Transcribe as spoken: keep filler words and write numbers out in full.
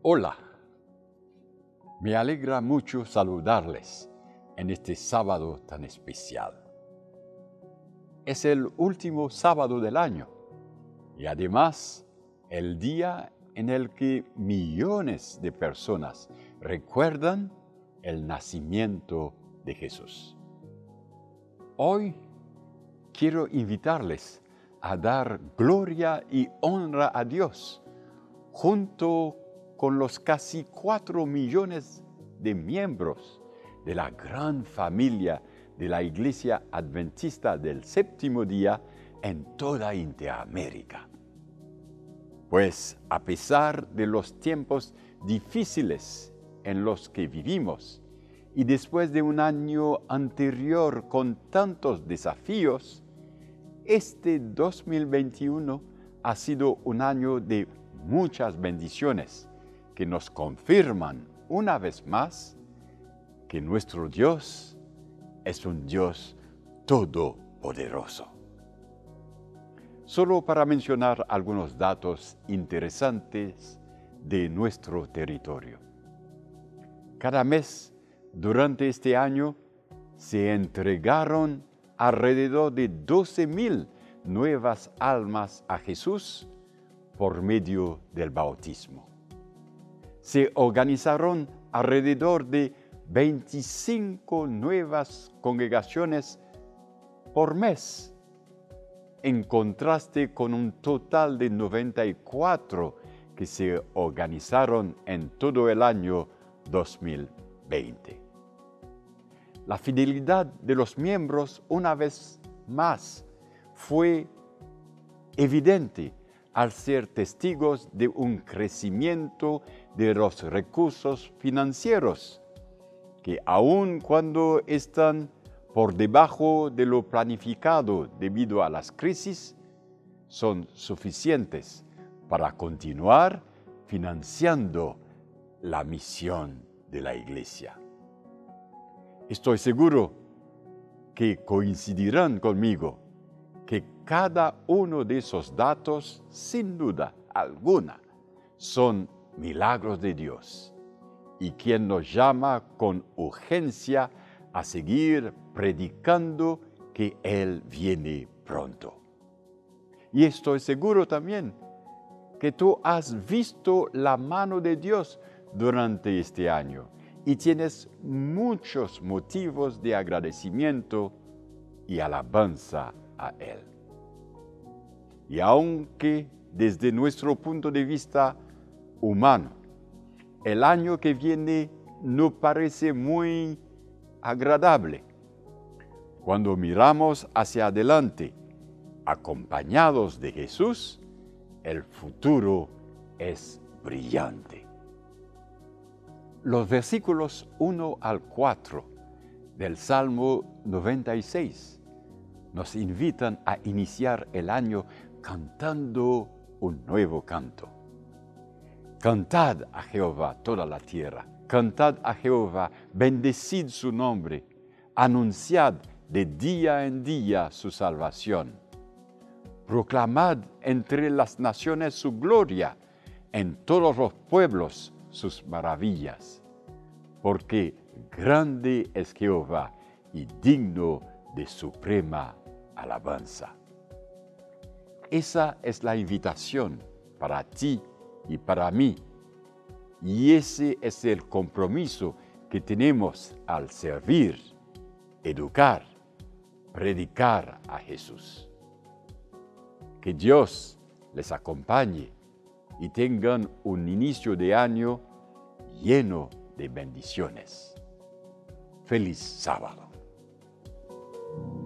Hola, me alegra mucho saludarles en este sábado tan especial. Es el último sábado del año y además el día en el que millones de personas recuerdan el nacimiento de Jesús. Hoy quiero invitarles a dar gloria y honra a Dios junto con los casi cuatro millones de miembros de la gran familia de la Iglesia Adventista del Séptimo Día en toda Interamérica. Pues a pesar de los tiempos difíciles en los que vivimos y después de un año anterior con tantos desafíos, este dos mil veintiuno ha sido un año de muchas bendiciones que nos confirman una vez más que nuestro Dios es un Dios todopoderoso. Solo para mencionar algunos datos interesantes de nuestro territorio. Cada mes durante este año se entregaron alrededor de doce mil nuevas almas a Jesús por medio del bautismo. Se organizaron alrededor de veinticinco nuevas congregaciones por mes, en contraste con un total de noventa y cuatro que se organizaron en todo el año dos mil veinte. La fidelidad de los miembros, una vez más, fue evidente al ser testigos de un crecimiento de los recursos financieros, que aun cuando están por debajo de lo planificado debido a las crisis, son suficientes para continuar financiando la misión de la Iglesia. Estoy seguro que coincidirán conmigo que cada uno de esos datos, sin duda alguna, son milagros de Dios y quien nos llama con urgencia a seguir predicando que Él viene pronto. Y estoy seguro también que tú has visto la mano de Dios durante este año y tienes muchos motivos de agradecimiento y alabanza a Él. Y aunque desde nuestro punto de vista humano, el año que viene no parece muy agradable, cuando miramos hacia adelante, acompañados de Jesús, el futuro es brillante. Los versículos uno al cuatro del Salmo noventa y seis nos invitan a iniciar el año cantando un nuevo canto. Cantad a Jehová toda la tierra, cantad a Jehová, bendecid su nombre, anunciad de día en día su salvación. Proclamad entre las naciones su gloria, en todos los pueblos sus maravillas. Porque grande es Jehová y digno de suprema alabanza. Esa es la invitación para ti y para mí. Y ese es el compromiso que tenemos al servir, educar, predicar a Jesús. Que Dios les acompañe y tengan un inicio de año lleno de bendiciones. Feliz sábado.